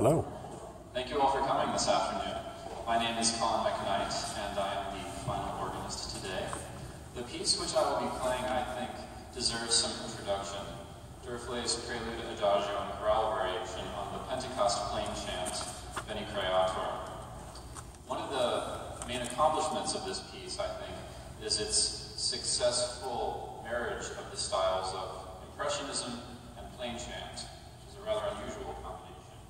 Hello. Thank you all for coming this afternoon. My name is Colin McKnight, and I am the final organist today. The piece which I will be playing, I think, deserves some introduction. Dürflé's Prelude, Adagio, and Chorale Variation on the Pentecost Plain Chant, Veni Creator. One of the main accomplishments of this piece, I think, is its successful marriage of the styles of Impressionism and plain chant, which is a rather unusual combination.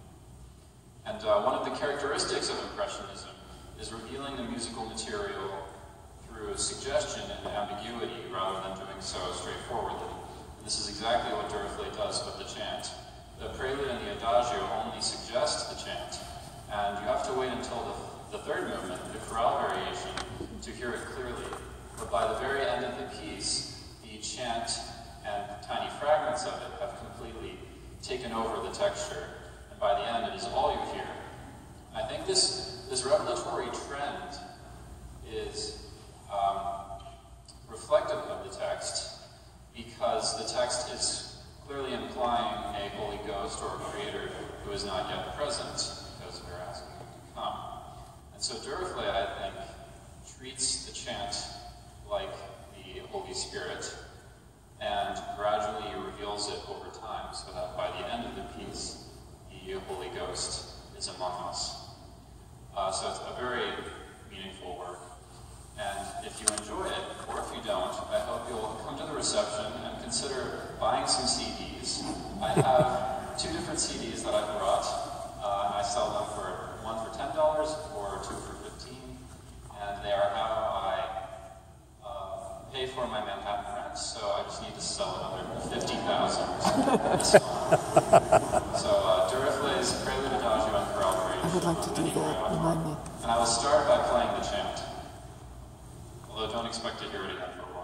And one of the characteristics of Impressionism is revealing the musical material through suggestion and ambiguity rather than doing so straightforwardly. And this is exactly what Dürflé does with the chant. The prelude and the adagio only suggest the chant, and you have to wait until the third movement, the chorale variation, to hear it clearly. But by the very end of the piece, the chant and tiny fragments of it have completely taken over the texture. By the end, it is all you hear. I think this revelatory trend is reflective of the text because the text is clearly implying a Holy Ghost or a Creator who is not yet present because we're asking him to come. And so Dürflé, I think, treats the chant like the Holy Spirit and gradually reveals it over time so that by the end of the piece, the Holy Ghost is among us. So it's a very meaningful work. And if you enjoy it, or if you don't, I hope you'll come to the reception and consider buying some CDs. I have 2 different CDs that I brought. I sell them one for $10 or 2 for $15. And they are how I pay for my Manhattan rent, so I just need to sell another 50,000 or something this month. So Dürflé's Prelude, Adagio, and Chorale Variation. I would like to do that, remind me. And I will start by playing the chant, although don't expect to hear it again for a while.